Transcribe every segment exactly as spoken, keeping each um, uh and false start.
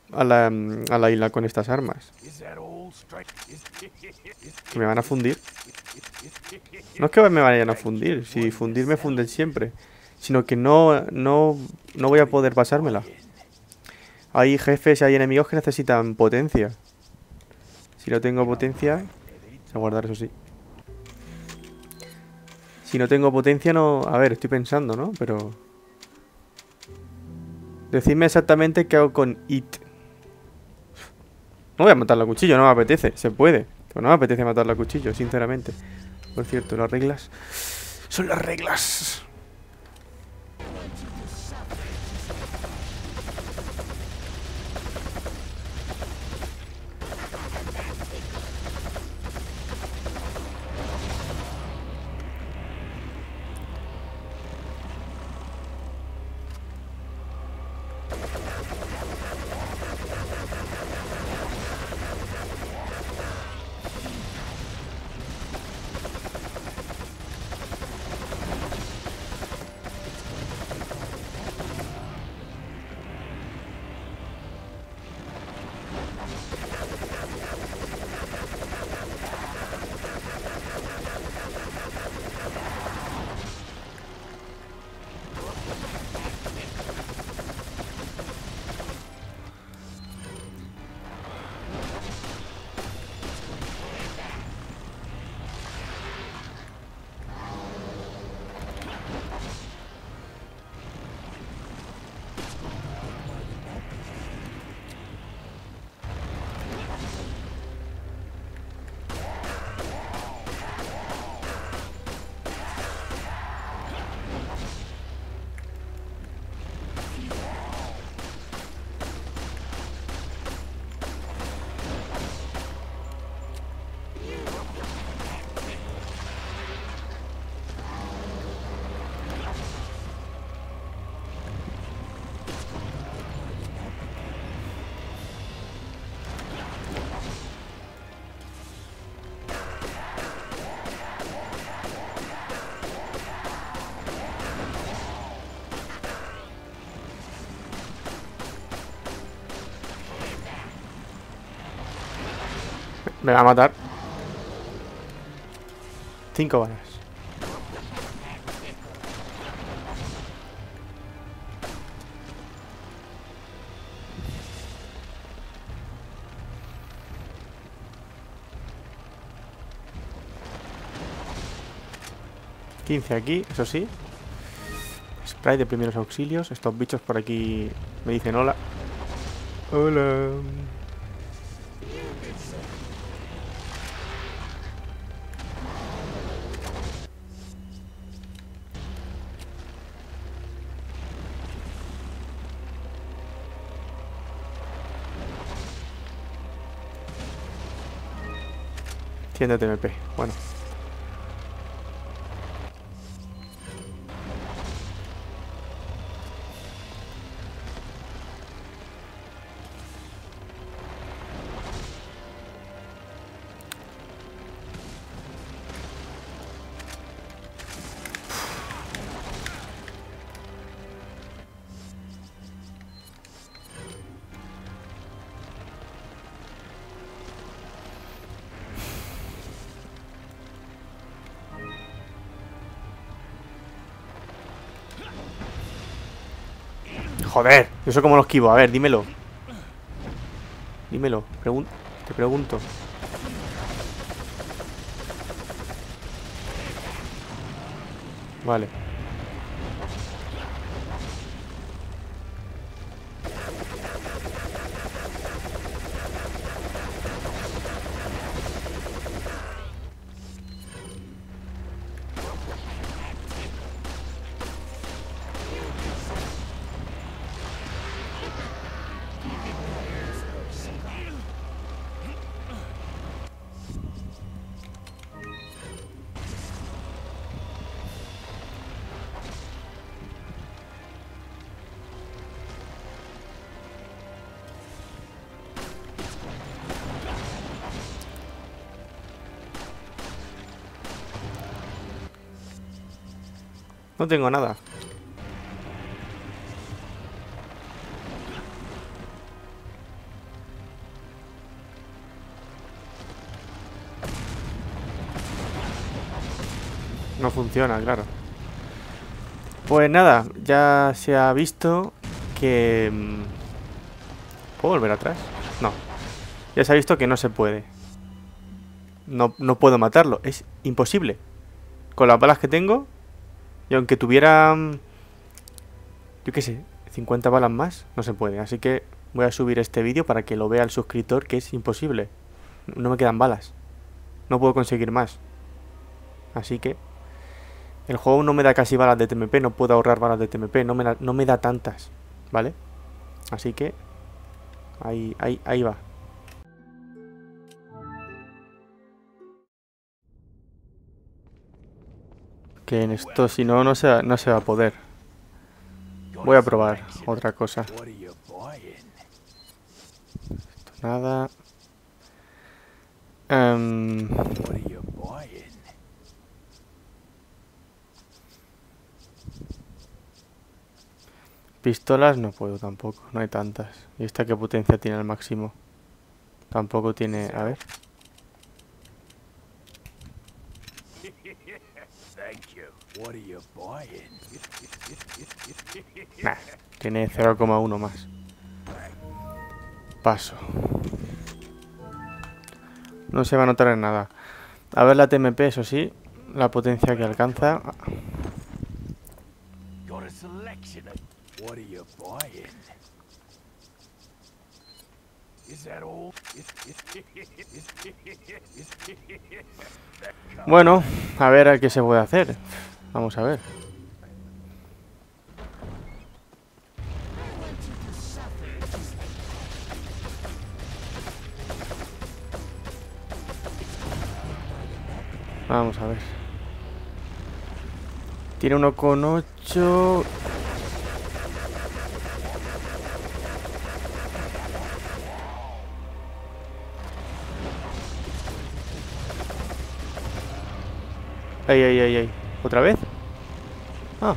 a la, a la isla con estas armas. Que me van a fundir. No es que me vayan a fundir. Si fundir me funden siempre. Sino que no, no, no voy a poder pasármela. Hay jefes y hay enemigos que necesitan potencia. Si no tengo potencia... A guardar, eso sí. Si no tengo potencia, no... A ver, estoy pensando, ¿no? Pero... Decidme exactamente qué hago con It. No voy a matarla a cuchillo, no me apetece. Se puede. Pero no me apetece matarla a cuchillo, sinceramente. Por cierto, las reglas... Son las reglas. Me va a matar. Cinco balas. quince aquí, eso sí. Spray de primeros auxilios. Estos bichos por aquí me dicen hola. Hola. cien de T M P. Bueno. Joder, ¿eso cómo lo esquivo? A ver, dímelo. Dímelo, Pregun- te pregunto. Vale. No tengo nada. No funciona, claro. Pues nada, ya se ha visto que... ¿Puedo volver atrás? No. Ya se ha visto que no se puede. No, no puedo matarlo. Es imposible. Con las balas que tengo... Y aunque tuviera... Yo qué sé, cincuenta balas más, no se puede. Así que voy a subir este vídeo para que lo vea el suscriptor, que es imposible. No me quedan balas. No puedo conseguir más. Así que... El juego no me da casi balas de T M P, no puedo ahorrar balas de T M P, no me da, no me da tantas, ¿vale? Así que... Ahí, ahí, ahí va. Que en esto, si no, no se, no se va a poder. Voy a probar otra cosa. Esto nada. Um, pistolas no puedo tampoco, no hay tantas. ¿Y esta qué potencia tiene al máximo? Tampoco tiene... A ver. Nah, tiene cero coma uno más. Paso. No se va a notar en nada. A ver la T M P, eso sí. La potencia que alcanza. Bueno, a ver a qué se puede hacer. Vamos a ver. Vamos a ver. Tiene uno coma ocho. Ay, ay, ay, ay. ¿Otra vez? Ah.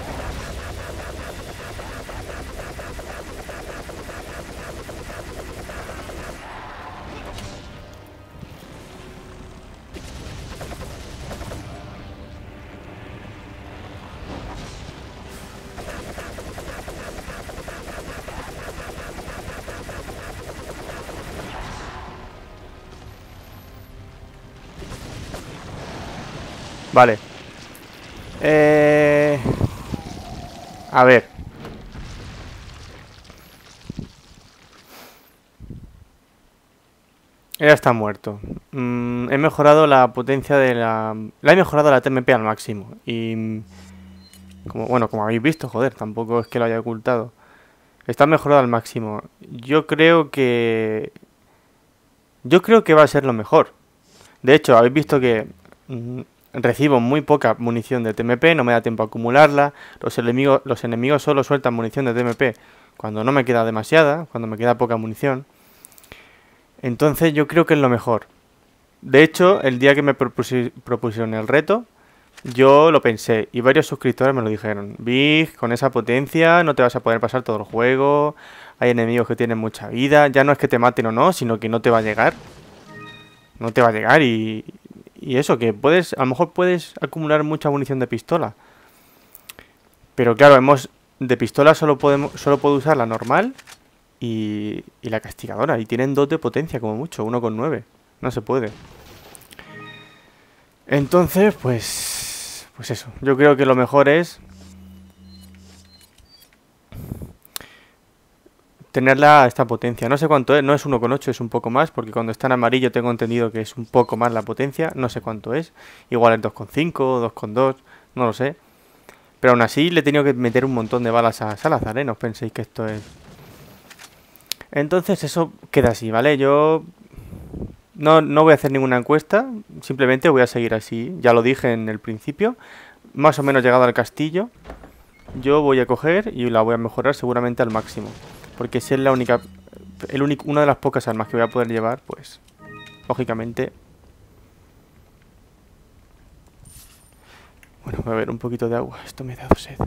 Vale. Eh... A ver. Ya está muerto. Mm, he mejorado la potencia de la... La he mejorado la T M P al máximo. Y... Como, bueno, como habéis visto, joder, tampoco es que lo haya ocultado. Está mejorado al máximo. Yo creo que... Yo creo que va a ser lo mejor. De hecho, habéis visto que... Mm, recibo muy poca munición de T M P, no me da tiempo a acumularla. Los enemigos, los enemigos solo sueltan munición de T M P cuando no me queda demasiada, cuando me queda poca munición. Entonces yo creo que es lo mejor. De hecho, el día que me propusi propusieron el reto, yo lo pensé y varios suscriptores me lo dijeron. Big, con esa potencia no te vas a poder pasar todo el juego, hay enemigos que tienen mucha vida, ya no es que te maten o no, sino que no te va a llegar. No te va a llegar y... Y eso, que puedes, a lo mejor puedes acumular mucha munición de pistola. Pero claro, hemos de pistola solo podemos solo puedo usar la normal y, y la castigadora. Y tienen dos de potencia como mucho, uno coma nueve. No se puede. Entonces, pues... Pues eso, yo creo que lo mejor es... tenerla a esta potencia. No sé cuánto es, no es uno coma ocho, es un poco más, porque cuando está en amarillo tengo entendido que es un poco más la potencia. No sé cuánto es. Igual es dos coma cinco, dos coma dos, no lo sé. Pero aún así le he tenido que meter un montón de balas a Salazar, ¿eh? No os penséis que esto es... Entonces eso queda así, ¿vale? Yo no, no voy a hacer ninguna encuesta, simplemente voy a seguir así. Ya lo dije en el principio. Más o menos llegado al castillo, yo voy a coger y la voy a mejorar seguramente al máximo. Porque si es la única, el único, una de las pocas armas que voy a poder llevar, pues, lógicamente... Bueno, voy a beber un poquito de agua, esto me ha dado sed.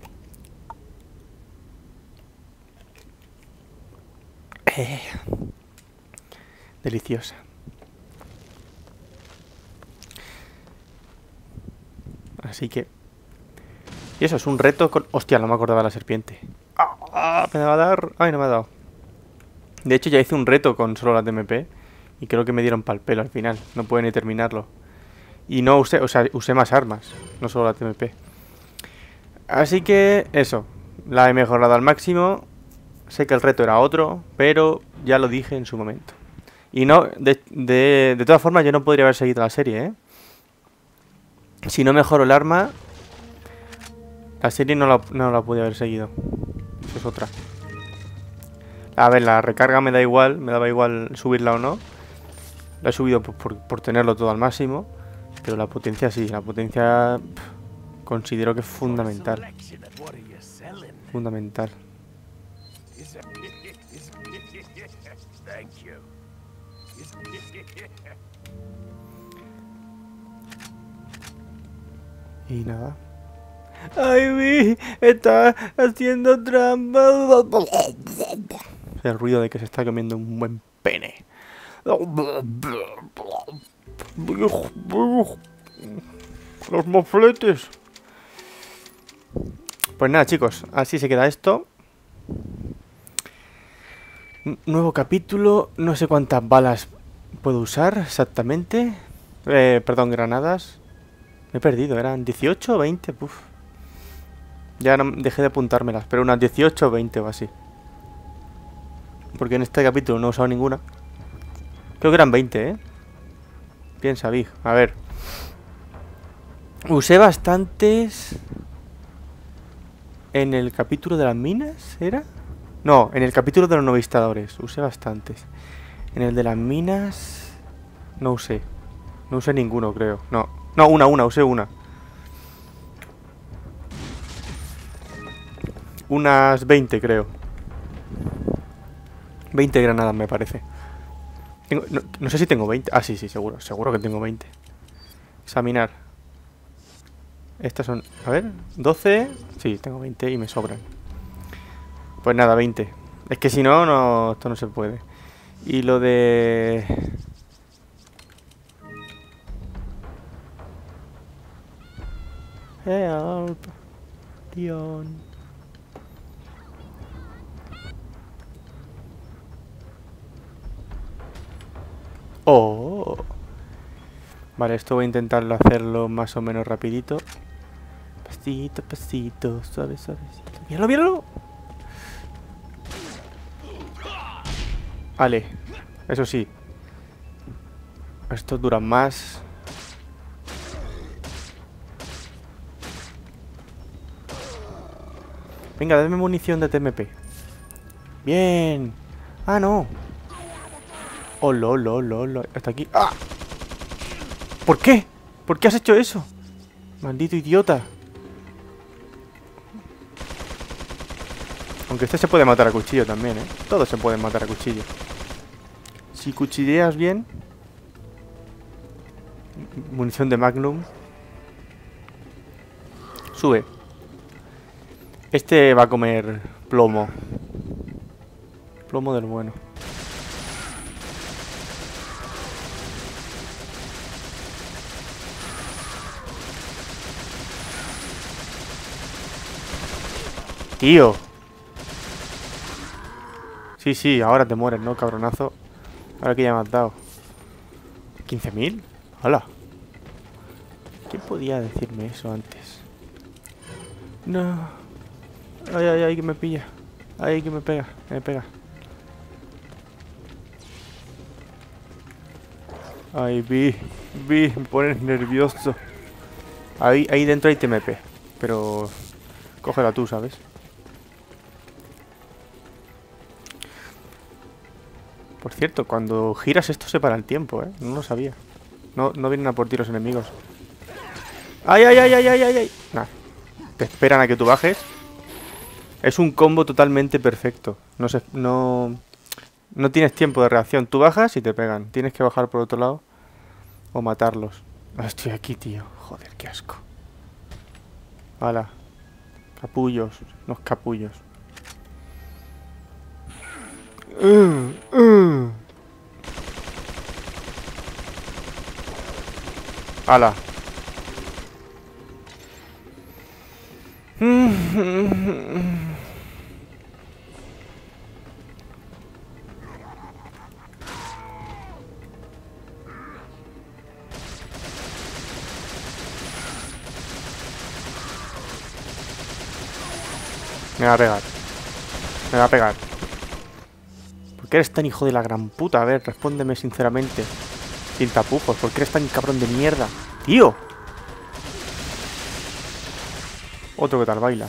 Eh, deliciosa. Así que... Y eso, es un reto con... Hostia, no me acordaba de la serpiente. ¡Ah! ¿Me va a dar? Ay, no me ha dado. De hecho, ya hice un reto con solo la T M P. Y creo que me dieron pal pelo al final. No pude ni terminarlo. Y no usé... O sea, usé más armas. No solo la T M P. Así que... Eso. La he mejorado al máximo. Sé que el reto era otro. Pero ya lo dije en su momento. Y no... De, de, de todas formas, yo no podría haber seguido la serie, ¿eh? Si no mejoro el arma... La serie no la, no la pude haber seguido. Eso es otra. A ver, la recarga me da igual. Me daba igual subirla o no. La he subido por, por, por tenerlo todo al máximo. Pero la potencia sí. La potencia... Pff, considero que es fundamental. Fundamental. Y nada. ¡Ay, vi! ¡Está haciendo trampa! El ruido de que se está comiendo un buen pene. Los mofletes. Pues nada, chicos. Así se queda esto. Nuevo capítulo. No sé cuántas balas puedo usar exactamente. Eh, perdón, granadas. Me he perdido. ¿Eran dieciocho o veinte? Uf. Ya no, dejé de apuntármelas, pero unas dieciocho o veinte o así. Porque en este capítulo no he usado ninguna. Creo que eran veinte, ¿eh? Piensa, Big. A ver. Usé bastantes... En el capítulo de las minas, ¿era? No, en el capítulo de los novistadores. Usé bastantes. En el de las minas... No usé. No usé ninguno, creo. No, no, una, una, usé una. Unas veinte, creo. veinte granadas, me parece. Tengo, no, no sé si tengo veinte. Ah, sí, sí, seguro. Seguro que tengo veinte. Examinar. Estas son... A ver, doce. Sí, tengo veinte y me sobran. Pues nada, veinte. Es que si no, no, esto no se puede. Y lo de... Help. Dion. Oh. Vale, esto voy a intentarlo hacerlo más o menos rapidito. Pasito, pasito, suave, suavecito. ¡Míralo, míralo! Vale, eso sí. Estos duran más. Venga, dame munición de T M P. Bien. Ah, no. Oh, lol, lol, lol. Hasta aquí. ¡Ah! ¿Por qué? ¿Por qué has hecho eso? Maldito idiota. Aunque este se puede matar a cuchillo también, ¿eh? Todos se pueden matar a cuchillo. Si cuchilleas bien. Munición de Magnum. Sube. Este va a comer plomo. Plomo del bueno. Tío. Sí, sí, ahora te mueres, ¿no, cabronazo? Ahora que ya me has dado. ¿quince mil? ¡Hala! ¿Quién podía decirme eso antes? No. Ay, ay, ay, que me pilla. Ay, que me pega, que me pega. Ay, vi, vi, me pones nervioso. Ahí, ahí dentro hay T M P. Pero... Cógela tú, ¿sabes? Por cierto, cuando giras esto se para el tiempo, ¿eh? No lo sabía. No, no vienen a por ti los enemigos. ¡Ay, ay, ay, ay, ay, ay! ay! Nah. Te esperan a que tú bajes. Es un combo totalmente perfecto. No sé, no... No tienes tiempo de reacción. Tú bajas y te pegan. Tienes que bajar por otro lado. O matarlos. Ah, estoy aquí, tío. Joder, qué asco. Hala. Capullos. Los capullos. Uh, uh. Hala. Me va a pegar. Me va a pegar. ¿Por qué eres tan hijo de la gran puta? A ver, respóndeme sinceramente. Sin tapujos. ¿Por qué eres tan cabrón de mierda? ¡Tío! Otro que tal baila.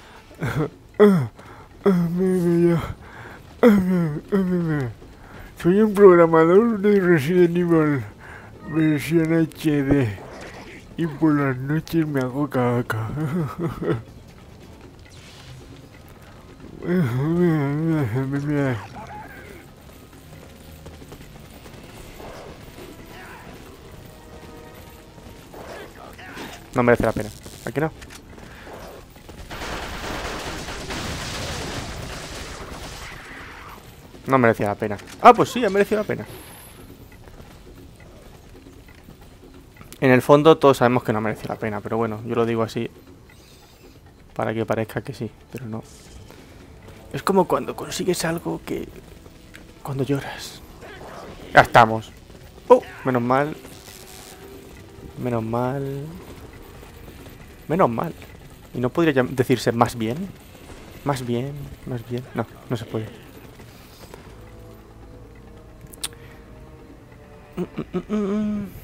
Soy un programador de Resident Evil versión H D y por las noches me hago caca. No merece la pena. ¿A qué no? No merecía la pena. Ah, pues sí, ha merecido la pena. En el fondo todos sabemos que no mereció la pena, pero bueno, yo lo digo así para que parezca que sí, pero no. Es como cuando consigues algo que... cuando lloras. Ya estamos. Oh, menos mal. Menos mal. Menos mal. ¿Y no podría decirse más bien? Más bien, más bien. No, no se puede. Mm, mm, mm, mm.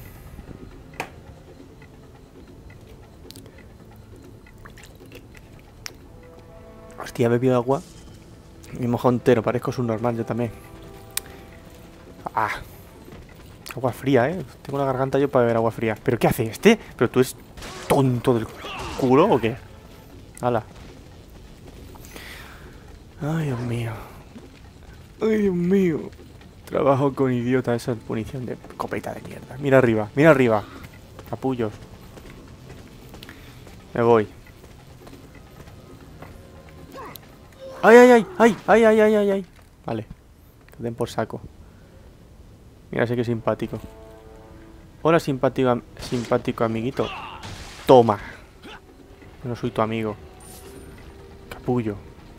Hostia, he bebido agua. Me he mojado entero, parezco subnormal yo también. Ah. Agua fría, eh. Tengo la garganta yo para beber agua fría. ¿Pero qué hace este? ¿Pero tú eres tonto del culo o qué? Hala. Ay, Dios mío. Ay, Dios mío. Trabajo con idiota, esa es punición de copeta de mierda. Mira arriba, mira arriba. Capullos. Me voy. ¡Ay, ay, ay! ¡Ay, ay, ay, ay, ay! ay! Vale. Que den por saco. Mira, sé que simpático. Hola, simpático, am simpático amiguito. Toma. No soy tu amigo. Capullo.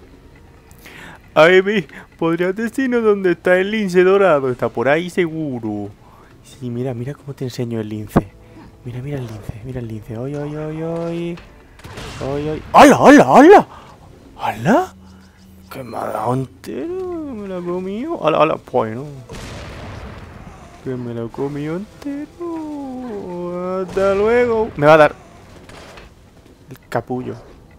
Ay, vi. ¿Podrías decirnos dónde está el lince dorado? Está por ahí seguro. Sí, mira, mira cómo te enseño el lince. Mira, mira el lince, mira el lince. ¡Ay, ay, ay, ay! ¡Ay, ay! ¡Hala, hala, hala! ¡Hala! Que me ha dado entero, me lo he comido. ¡Hala, hala! Bueno. Que me lo he comido entero. Hasta luego. Me va a dar el capullo.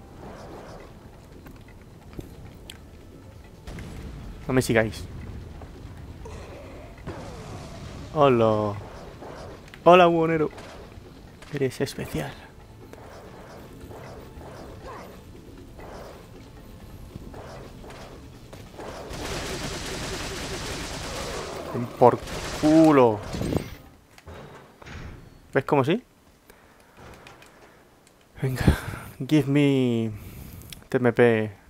No me sigáis. Hola. Hola, buonero. Eres especial. Por culo. ¿Ves cómo sí? Venga. Give me T M P